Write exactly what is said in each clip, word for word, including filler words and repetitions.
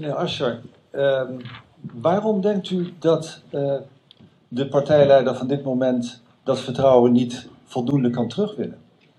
Meneer Asscher, uh, waarom denkt u dat uh, de partijleider van dit moment dat vertrouwen niet voldoende kan terugwinnen?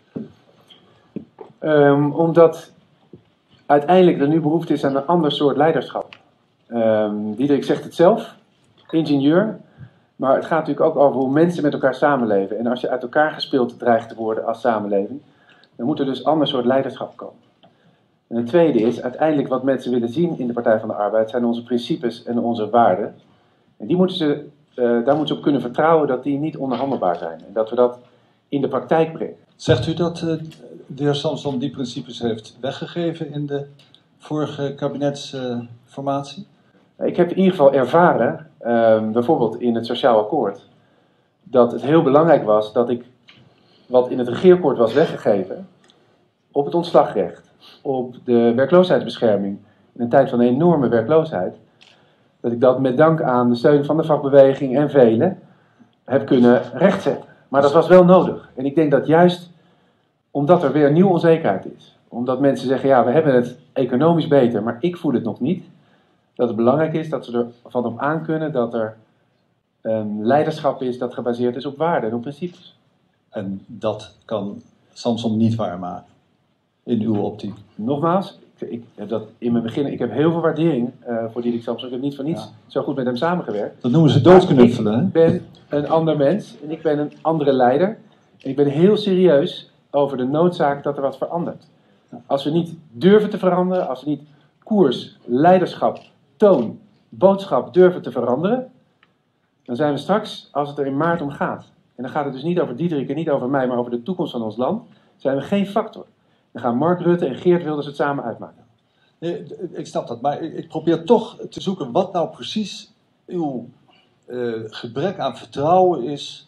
Um, omdat uiteindelijk er nu behoefte is aan een ander soort leiderschap. Um, Diederik zegt het zelf, ingenieur, maar het gaat natuurlijk ook over hoe mensen met elkaar samenleven. En als je uit elkaar gespeeld dreigt te worden als samenleving, dan moet er dus een ander soort leiderschap komen. En het tweede is, uiteindelijk wat mensen willen zien in de Partij van de Arbeid zijn onze principes en onze waarden. En die moeten ze, uh, daar moeten ze op kunnen vertrouwen dat die niet onderhandelbaar zijn. En dat we dat in de praktijk brengen. Zegt u dat uh, de heer Samson die principes heeft weggegeven in de vorige kabinetsformatie? Uh, Ik heb in ieder geval ervaren, uh, bijvoorbeeld in het Sociaal Akkoord, dat het heel belangrijk was dat ik wat in het regeerakkoord was weggegeven op het ontslagrecht, op de werkloosheidsbescherming in een tijd van enorme werkloosheid, dat ik dat met dank aan de steun van de vakbeweging en velen heb kunnen rechtzetten. Maar dat was wel nodig. En ik denk dat juist omdat er weer nieuwe onzekerheid is, omdat mensen zeggen, ja, we hebben het economisch beter, maar ik voel het nog niet, dat het belangrijk is dat ze ervan op aan kunnen dat er een leiderschap is dat gebaseerd is op waarden en op principes. En dat kan Samson niet waarmaken, in uw optiek? Nogmaals, ik, ik heb dat in mijn begin, ik heb heel veel waardering uh, voor Diederik Samson. Ik heb niet voor niets ja. zo goed met hem samengewerkt. Dat noemen ze doodknuffelen, hè? Ik ben een ander mens en ik ben een andere leider. En ik ben heel serieus over de noodzaak dat er wat verandert. Als we niet durven te veranderen, als we niet koers, leiderschap, toon, boodschap durven te veranderen, dan zijn we straks, als het er in maart om gaat, en dan gaat het dus niet over Diederik en niet over mij, maar over de toekomst van ons land, zijn we geen factor. Dan gaan Mark Rutte en Geert Wilders het samen uitmaken. Nee, ik snap dat, maar ik probeer toch te zoeken wat nou precies uw uh, gebrek aan vertrouwen is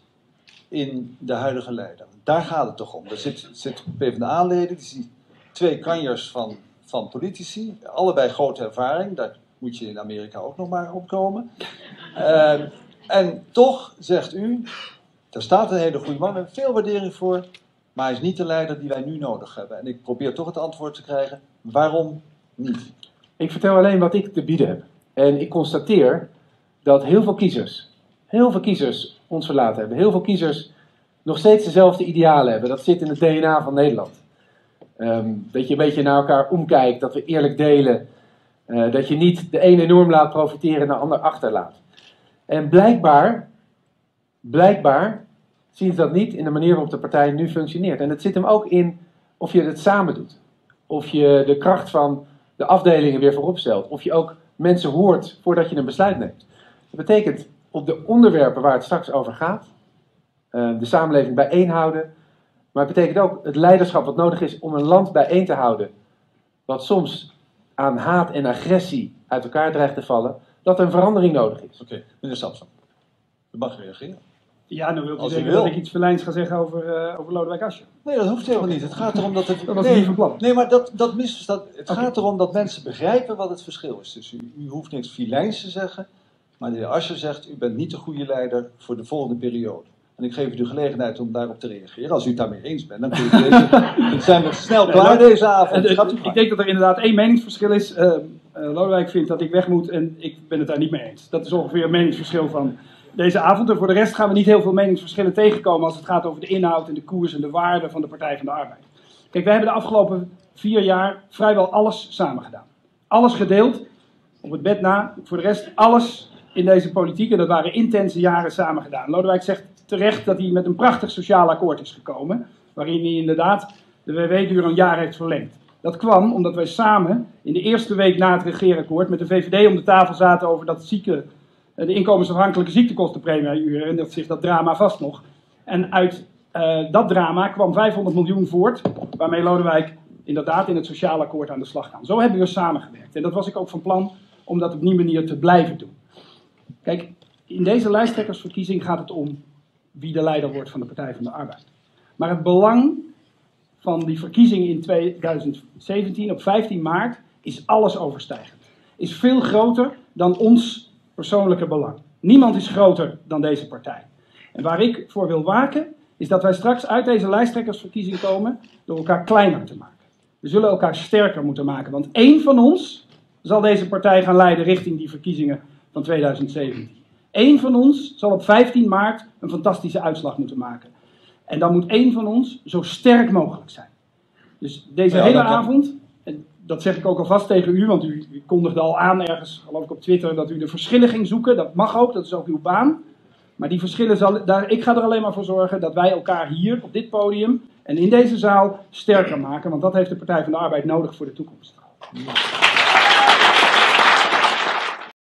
in de huidige leider. Daar gaat het toch om. Er zitten zit PvdA-leden, die zijn twee kanjers van, van politici, allebei grote ervaring, daar moet je in Amerika ook nog maar opkomen. Uh, en toch, zegt u, er staat een hele goede man, en veel waardering voor, maar hij is niet de leider die wij nu nodig hebben. En ik probeer toch het antwoord te krijgen, waarom niet? Ik vertel alleen wat ik te bieden heb. En ik constateer dat heel veel kiezers, heel veel kiezers ons verlaten hebben. Heel veel kiezers nog steeds dezelfde idealen hebben. Dat zit in het D N A van Nederland. Um, dat je een beetje naar elkaar omkijkt, dat we eerlijk delen. Uh, dat je niet de ene enorm laat profiteren en de ander achterlaat. En blijkbaar, blijkbaar zien ze dat niet in de manier waarop de partij nu functioneert. En het zit hem ook in of je het samen doet. Of je de kracht van de afdelingen weer voorop stelt. Of je ook mensen hoort voordat je een besluit neemt. Dat betekent op de onderwerpen waar het straks over gaat, uh, de samenleving bijeenhouden. Maar het betekent ook het leiderschap wat nodig is om een land bijeen te houden. Wat soms aan haat en agressie uit elkaar dreigt te vallen. Dat er een verandering nodig is. Oké, okay. Meneer Samson, u mag reageren. Ja, dan wil ik Als zeggen wil. dat ik iets verlijns ga zeggen over, uh, over Lodewijk Asscher. Nee, dat hoeft helemaal niet. Het gaat erom dat het... Dat was nee, niet van plan. Nee, maar dat, dat misverstaat. Het Okay. gaat erom dat mensen begrijpen wat het verschil is. Dus u, u hoeft niks filijns te zeggen. Maar de heer Asscher zegt, u bent niet de goede leider voor de volgende periode. En ik geef u de gelegenheid om daarop te reageren. Als u het daarmee eens bent, dan kun je deze, dan zijn we snel klaar nee, deze avond. Uh, Gaat u ik denk dat er inderdaad één meningsverschil is. Uh, uh, Lodewijk vindt dat ik weg moet en ik ben het daar niet mee eens. Dat is ongeveer een meningsverschil van deze avond. En voor de rest gaan we niet heel veel meningsverschillen tegenkomen als het gaat over de inhoud en de koers en de waarden van de Partij van de Arbeid. Kijk, wij hebben de afgelopen vier jaar vrijwel alles samen gedaan. Alles gedeeld, op het bed na. Voor de rest alles in deze politiek, en dat waren intense jaren samen gedaan. Lodewijk zegt terecht dat hij met een prachtig sociaal akkoord is gekomen, waarin hij inderdaad de W W-duur een jaar heeft verlengd. Dat kwam omdat wij samen in de eerste week na het regeerakkoord met de V V D om de tafel zaten over dat zieke, de inkomensafhankelijke ziektekostenpremie en dat zich dat drama vast nog. En uit uh, dat drama kwam vijfhonderd miljoen voort, waarmee Lodewijk inderdaad in het sociaal akkoord aan de slag gaat. Zo hebben we samengewerkt. En dat was ik ook van plan om dat op die manier te blijven doen. Kijk, in deze lijsttrekkersverkiezing gaat het om wie de leider wordt van de Partij van de Arbeid. Maar het belang van die verkiezing in tweeduizend zeventien op vijftien maart is alles overstijgend. Is veel groter dan ons persoonlijke belang. Niemand is groter dan deze partij. En waar ik voor wil waken, is dat wij straks uit deze lijsttrekkersverkiezing komen door elkaar kleiner te maken. We zullen elkaar sterker moeten maken, want één van ons zal deze partij gaan leiden richting die verkiezingen van tweeduizend zeventien. Eén van ons zal op vijftien maart een fantastische uitslag moeten maken. En dan moet één van ons zo sterk mogelijk zijn. Dus deze Ja, hele dat kan. avond, en dat zeg ik ook alvast tegen u, want u, u kondigde al aan ergens, geloof ik op Twitter, dat u de verschillen ging zoeken. Dat mag ook, dat is ook uw baan. Maar die verschillen, zal, daar, ik ga er alleen maar voor zorgen dat wij elkaar hier, op dit podium en in deze zaal sterker maken. Want dat heeft de Partij van de Arbeid nodig voor de toekomst.